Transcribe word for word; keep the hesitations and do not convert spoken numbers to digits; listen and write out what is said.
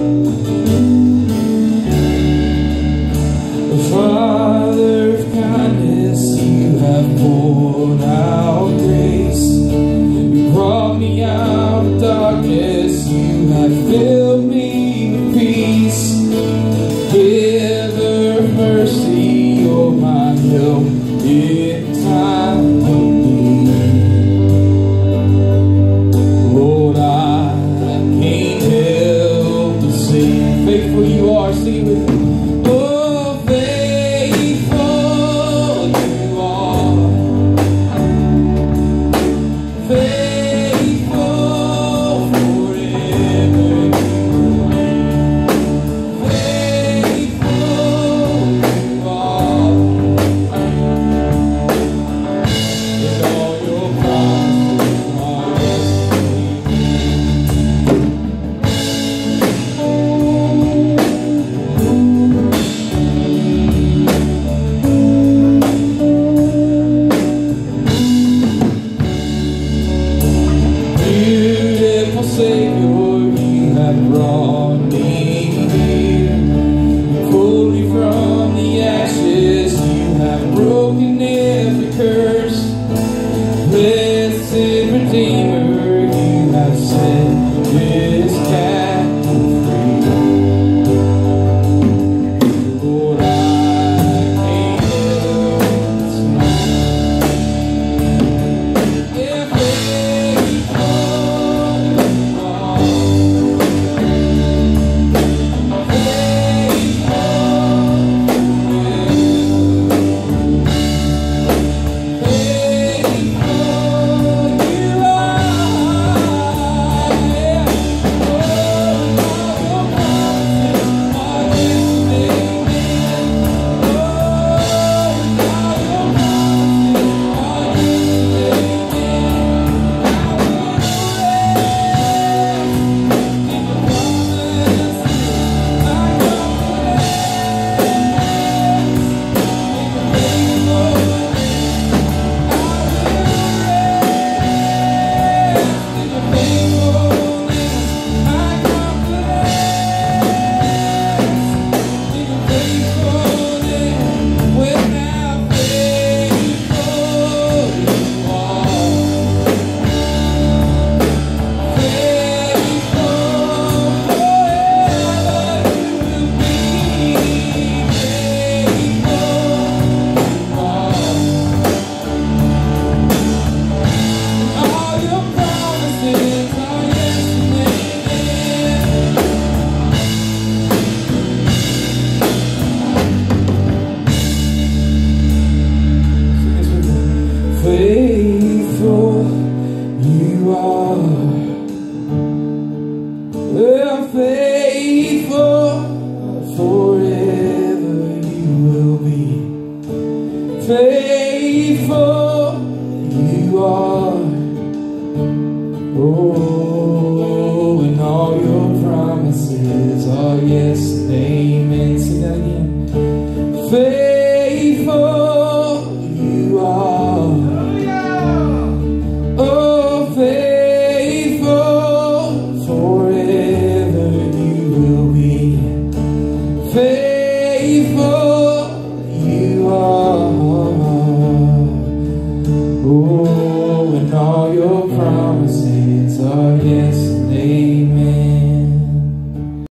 Father of kindness, you have poured out grace. You brought me out of darkness, you have filled me with peace. Giver of mercy, you're my help in time of need. Lord, I can't help but sing. Faithful you are, sing with me. Savior, you have brought me here. You pulled me from the ashes, you have broken every curse. Blessed Redeemer, you have set this captive free. Lord, I can't help but smile. Yeah, faithful. Faithful you are, well, faithful forever you will be. Faithful you are, oh, and all your promises are yes